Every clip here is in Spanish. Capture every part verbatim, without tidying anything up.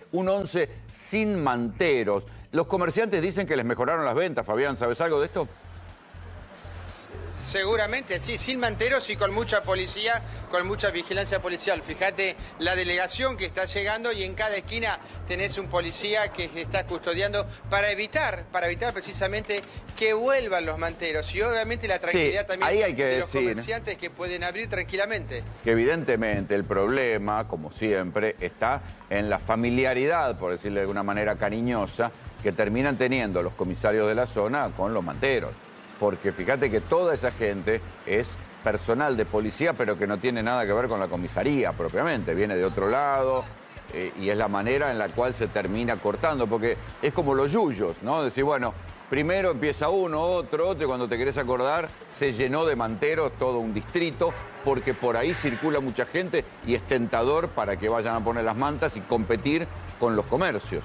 un once sin manteros. Los comerciantes dicen que les mejoraron las ventas. Fabián, ¿sabes algo de esto? Seguramente sí, sin manteros y con mucha policía, con mucha vigilancia policial. Fíjate la delegación que está llegando y en cada esquina tenés un policía que está custodiando para evitar, para evitar precisamente que vuelvan los manteros. Y obviamente la tranquilidad sí, también ahí hay que de decir, los comerciantes que pueden abrir tranquilamente. Que evidentemente el problema, como siempre, está en la familiaridad, por decirle de alguna manera cariñosa, que terminan teniendo los comisarios de la zona con los manteros. Porque fíjate que toda esa gente es personal de policía, pero que no tiene nada que ver con la comisaría propiamente, viene de otro lado eh, y es la manera en la cual se termina cortando, porque es como los yuyos, ¿no? Decir, bueno, primero empieza uno, otro, otro, y cuando te querés acordar, se llenó de manteros todo un distrito, porque por ahí circula mucha gente y es tentador para que vayan a poner las mantas y competir con los comercios.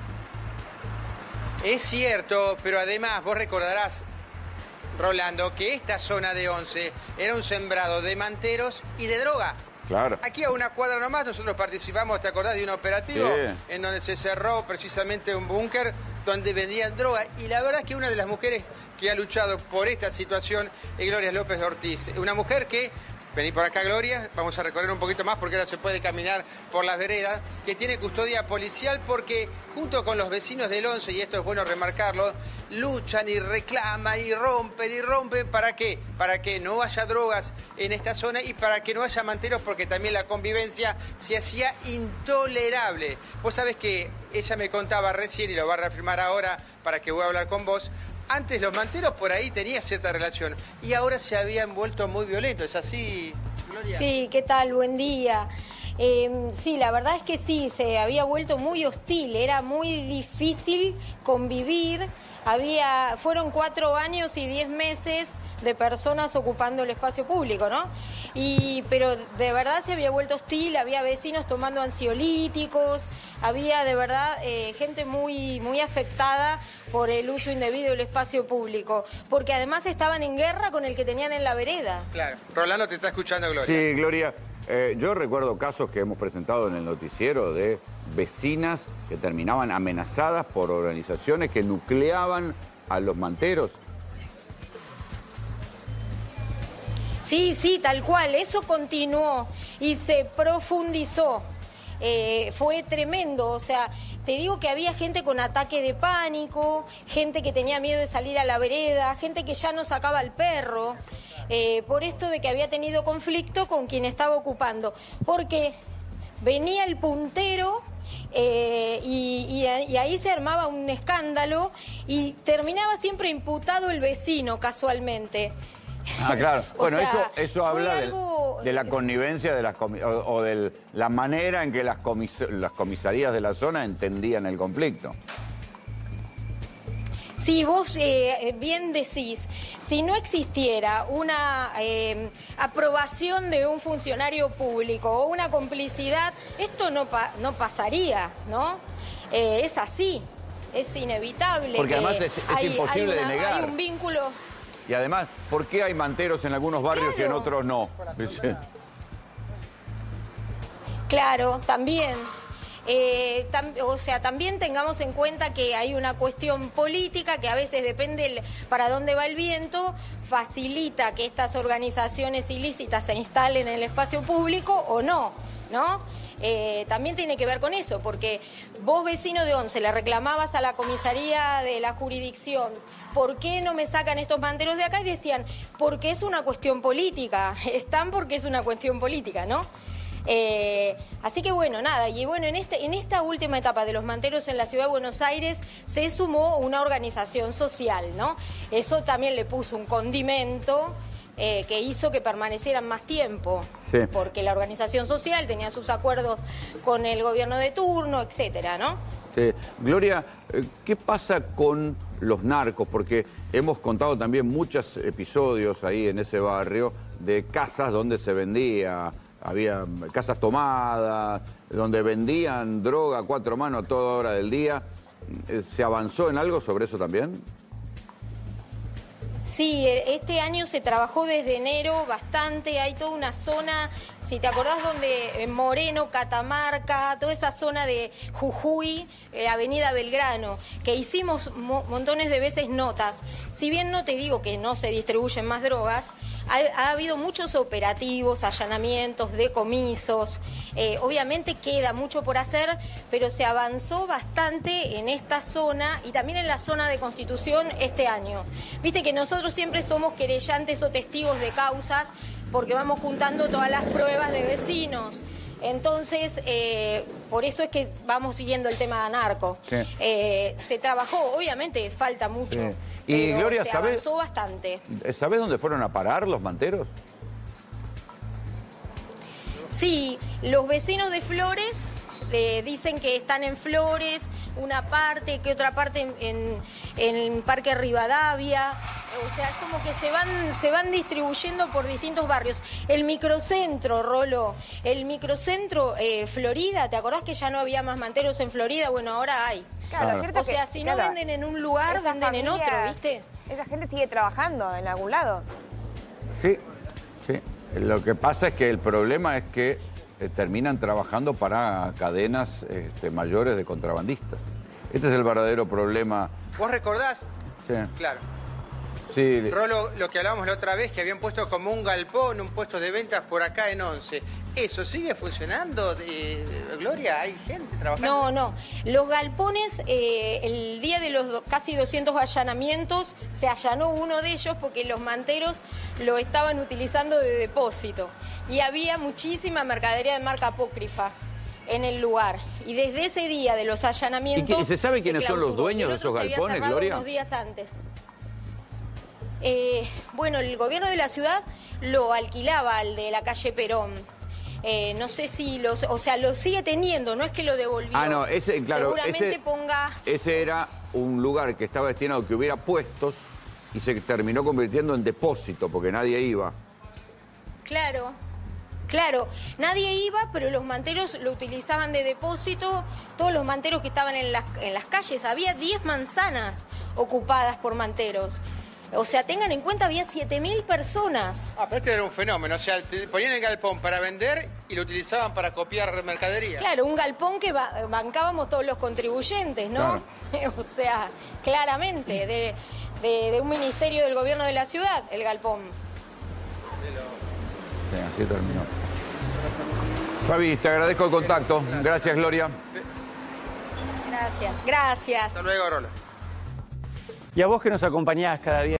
Es cierto, pero además vos recordarás, Rolando, que esta zona de Once era un sembrado de manteros y de droga. Claro. Aquí a una cuadra nomás nosotros participamos, ¿te acordás de un operativo? Sí. En donde se cerró precisamente un búnker donde vendían droga. Y la verdad es que una de las mujeres que ha luchado por esta situación es Gloria López de Ortiz. Una mujer que, vení por acá Gloria, vamos a recorrer un poquito más porque ahora se puede caminar por las veredas, que tiene custodia policial porque junto con los vecinos del Once, y esto es bueno remarcarlo, luchan y reclaman y rompen y rompen. ¿Para qué? Para que no haya drogas en esta zona y para que no haya manteros, porque también la convivencia se hacía intolerable. Vos sabés que ella me contaba recién, y lo va a reafirmar ahora para que voy a hablar con vos, antes los manteros por ahí tenían cierta relación y ahora se habían vuelto muy violentos. ¿Es así, Gloria? Sí, ¿qué tal? Buen día. Eh, sí, la verdad es que sí, se había vuelto muy hostil, era muy difícil convivir. Había, fueron cuatro años y diez meses de personas ocupando el espacio público, ¿no? Y, pero de verdad se había vuelto hostil, había vecinos tomando ansiolíticos, había de verdad eh, gente muy, muy afectada por el uso indebido del espacio público, porque además estaban en guerra con el que tenían en la vereda. Claro. Rolando te está escuchando, Gloria. Sí, Gloria. Eh, yo recuerdo casos que hemos presentado en el noticiero de vecinas que terminaban amenazadas por organizaciones que nucleaban a los manteros. Sí, sí, tal cual, eso continuó y se profundizó. Eh, fue tremendo, o sea, te digo que había gente con ataque de pánico, gente que tenía miedo de salir a la vereda, gente que ya no sacaba al perro, eh, por esto de que había tenido conflicto con quien estaba ocupando, porque venía el puntero eh, y, y, y ahí se armaba un escándalo y terminaba siempre imputado el vecino casualmente. Ah, claro. Bueno, sea, eso, eso habla de, algo... de la connivencia de las comi o, o de la manera en que las, comis las comisarías de la zona entendían el conflicto. Sí, vos eh, bien decís, si no existiera una eh, aprobación de un funcionario público o una complicidad, esto no, pa no pasaría, ¿no? Eh, es así, es inevitable. Porque que además es, es hay, imposible hay una, de negar. Hay un vínculo... Y además, ¿por qué hay manteros en algunos barrios Claro. y en otros no? Claro, también. Eh, tam, o sea, también tengamos en cuenta que hay una cuestión política que a veces depende el, para dónde va el viento, facilita que estas organizaciones ilícitas se instalen en el espacio público o no, ¿no? Eh, también tiene que ver con eso, porque vos, vecino de Once, le reclamabas a la comisaría de la jurisdicción, ¿por qué no me sacan estos manteros de acá? Y decían, porque es una cuestión política, están porque es una cuestión política, ¿no? Eh, así que bueno, nada, y bueno, en, este, en esta última etapa de los manteros en la Ciudad de Buenos Aires se sumó una organización social, ¿no? Eso también le puso un condimento eh, que hizo que permanecieran más tiempo, sí. Porque la organización social tenía sus acuerdos con el gobierno de turno, etcétera, ¿no? Sí. Gloria, ¿qué pasa con los narcos? Porque hemos contado también muchos episodios ahí en ese barrio de casas donde se vendía, había casas tomadas, donde vendían droga a cuatro manos a toda hora del día. ¿Se avanzó en algo sobre eso también? Sí, este año se trabajó desde enero bastante, hay toda una zona, si te acordás, donde Moreno, Catamarca, toda esa zona de Jujuy, eh, Avenida Belgrano, que hicimos mo montones de veces notas. Si bien no te digo que no se distribuyen más drogas, ha, ha habido muchos operativos, allanamientos, decomisos, eh, obviamente queda mucho por hacer, pero se avanzó bastante en esta zona y también en la zona de Constitución este año. Viste que nosotros siempre somos querellantes o testigos de causas porque vamos juntando todas las pruebas de vecinos. Entonces, eh, por eso es que vamos siguiendo el tema de narco. Sí. Eh, se trabajó, obviamente falta mucho, sí. Y pero Gloria, se ¿sabés, avanzó bastante. ¿Sabés dónde fueron a parar los manteros? Sí, los vecinos de Flores eh, dicen que están en Flores, una parte, que otra parte en, en, en Parque Rivadavia. O sea, es como que se van, se van distribuyendo por distintos barrios. El microcentro, Rolo, el microcentro eh, Florida, ¿te acordás que ya no había más manteros en Florida? Bueno, ahora hay. Claro, o sea, que, si claro, no venden en un lugar, venden familias, en otro, ¿viste? Esa gente sigue trabajando en algún lado. Sí, sí. Lo que pasa es que el problema es que eh, terminan trabajando para cadenas este, mayores de contrabandistas. Este es el verdadero problema. ¿Vos recordás? Sí. Claro. Sí. Rolo, lo que hablábamos la otra vez, que habían puesto como un galpón, un puesto de ventas por acá en Once. ¿Eso sigue funcionando, de, de, Gloria? ¿Hay gente trabajando? No, no. Los galpones, eh, el día de los do, casi doscientos allanamientos, se allanó uno de ellos porque los manteros lo estaban utilizando de depósito. Y había muchísima mercadería de marca apócrifa en el lugar. Y desde ese día de los allanamientos... ¿Y se sabe quiénes son los dueños de esos galpones, Gloria? Unos días antes. Eh, bueno, el gobierno de la ciudad lo alquilaba al de la calle Perón. Eh, no sé si los, o sea, lo sigue teniendo, no es que lo devolvió. Ah, no, ese, claro, seguramente ese, ponga... ese era un lugar que estaba destinado a que hubiera puestos y se terminó convirtiendo en depósito porque nadie iba. Claro, claro, nadie iba, pero los manteros lo utilizaban de depósito, todos los manteros que estaban en las, en las calles, había diez manzanas ocupadas por manteros. O sea, tengan en cuenta, había siete mil personas. Ah, pero este era un fenómeno. O sea, te ponían el galpón para vender y lo utilizaban para copiar mercadería. Claro, un galpón que ba bancábamos todos los contribuyentes, ¿no? Claro. O sea, claramente, de, de, de un ministerio del gobierno de la ciudad, el galpón. Sí, así terminó. Fabi, te agradezco el contacto. Gracias, Gloria. Gracias, gracias. Hasta luego, Rolo. Y a vos que nos acompañás cada día.